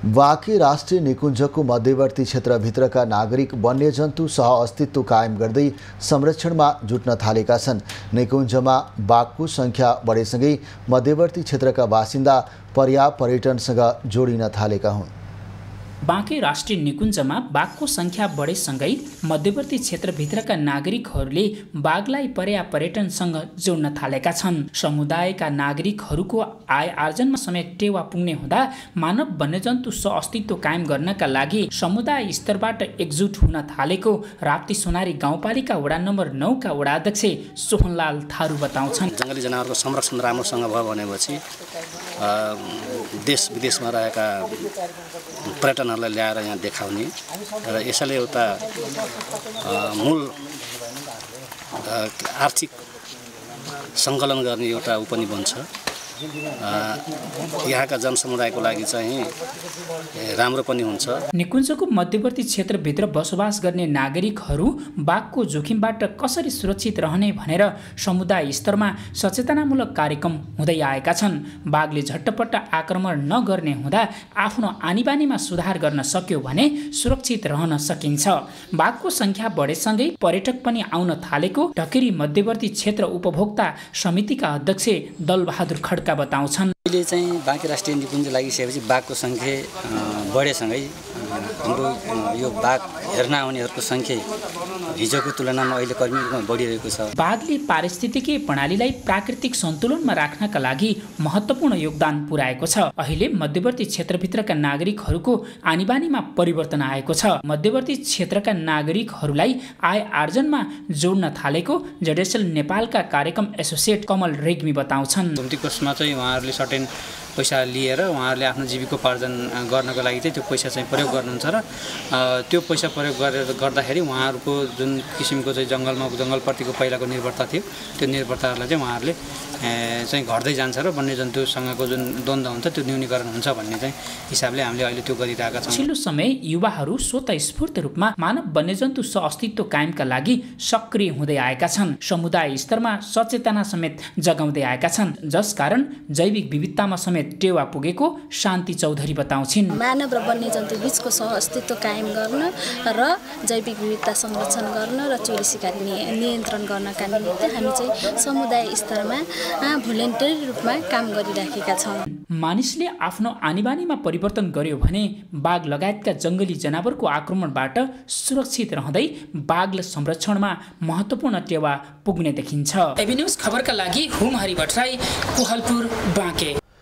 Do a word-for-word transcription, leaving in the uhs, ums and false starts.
बाँके राष्ट्रिय निकुञ्जको मध्यवर्ती क्षेत्रभित्रका नागरिक वन्यजन्तु सह अस्तित्व कायम गर्दै संरक्षणमा जुट्न थालेका छन्। निकुञ्जमा बाघको सङ्ख्या बढेसँगै मध्यवर्ती क्षेत्रका बासिन्दा पर्याप्त पर्यटनसँग जोडिन थालेका हुन्। बाँके राष्ट्रिय निकुञ्जमा बाघको सङ्ख्या बढेसँगै मध्यवर्ती क्षेत्रभित्रका नागरिकहरूले बाघलाई पर्याप्त पर्यटनसँग जोड्न थालेका छन्। समुदायका नागरिकहरूको आय आर्जनमा समेत टेवा पुग्ने हुँदा मानव वन्यजन्तु सहअस्तित्व कायम गर्नका लागि समुदाय स्तरबाट एकजुट हुन थालेको राप्ती सोनारी गाउँपालिका वडा नम्बर नौ का वडा अध्यक्ष सोहनलाल थारू बताउँछन्। जङ्गली जनावरको संरक्षण राम्रोसँग भयो भनेपछि देश विदेशमा रहेका पर्यटनहरूलाई ल्याएर यहाँ देखाउने र यसैले एउटा मूल आर्थिक सङ्कलन गर्ने एउटा उ पनि बन्छ। यहाँका जनसमुदायको लागि चाहिँ राम्रो पनि हुन्छ। निकुञ्जको मध्यवर्ती क्षेत्रभित्र बसोबास गर्ने नागरिकहरू बाघको जोखिमबाट कसरी सुरक्षित रहने भनेर समुदाय स्तरमा सचेतनामूलक कार्यक्रम हुँदै आएका छन्। बाघले झट्टपट्ट आक्रमण नगर्ने हुँदा आफ्नो आनीबानीमा सुधार गर्न सक्यो भने सुरक्षित रहन सकिन्छ। बाघको सङ्ख्या बढेसँगै पर्यटक पनि आउन थालेको ढकेरी मध्यवर्ती क्षेत्र उपभोक्ता समितिका अध्यक्ष दलबहादुर खड्का बताउँछन्। अहिले चाहिँ बाँके राष्ट्रिय निकुञ्ज लागिसकेपछि बाघको सङ्ख्या बढेसँगै हाम्रो यो बाघ हेर्न आउनेहरूको सङ्ख्या हिजोको तुलनामा अहिले कर्मी रूपमा बढिरहेको छ। बाघले पारिस्थितिकीय प्रणालीलाई प्राकृतिक सन्तुलनमा राख्नका लागि महत्त्वपूर्ण योगदान पुर्याएको छ। अहिले मध्यवर्ती क्षेत्रभित्रका नागरिकहरूको आनीबानीमा परिवर्तन आएको छ। मध्यवर्ती क्षेत्रका नागरिकहरूलाई आय आर्जनमा जोड्न थालेको जेडेसल नेपालका कार्यक्रम एसोसिएट कमल रेग्मी बताउँछन्। घुम्ती कोषमा चाहिँ उहाँहरूले सर्टेन पैसा लिएर उहाँहरूले आफ्नो जीविकोपार्जन गर्नको लागि चाहिँ त्यो पैसा चाहिँ प्रयोग गर्नुहुन्छ र त्यो पैसा प्रयोग गरेर गर्दाखेरि उहाँहरूको जुन किसिमको चाहिँ जङ्गलमा जङ्गलप्रतिको पहिलाको निर्भरता थियो त्यो निर्भरतालाई चाहिँ उहाँहरूले चाहिँ घट्दै जान्छ र वन्यजन्तुसँगको जुन द्वन्द्व हुन्छ त्यो न्यूनीकरण हुन्छ भन्ने चाहिँ हिसाबले हामीले अहिले त्यो गरिरहेका छौँ। पछिल्लो समय युवाहरू स्वतःस्फूर्त रूपमा मानव वन्यजन्तु सहअस्तित्व कायमका लागि सक्रिय हुँदै आएका छन्। समुदाय स्तरमा सचेतना समेत जगाउँदै आएका छन्, जसकारण जैविक विविधतामा समेत टेवा पुगेको शान्ति चौधरी बताउँछिन्। मानव र वन्यजन्तु बीचको सहअस्तित्व कायम गर्न र जैविक विविधता संरक्षण गर्न र चोरी सिकारी नियन्त्रण गर्नका निमित्त हामी चाहिँ समुदाय स्तरमा भोलिन्टियर रूपमा काम गरिराखेका छौँ। मानिसले आफ्नो आनीबानीमा परिवर्तन गर्यो भने बाघ लगायतका जङ्गली जनावरको आक्रमणबाट सुरक्षित रहँदै बाघ संरक्षणमा महत्त्वपूर्ण टेवा पुग्ने देखिन्छ। एबी न्यूज खबरका लागि हुम हरि भट्टराई, कोहलपुर, बाँके।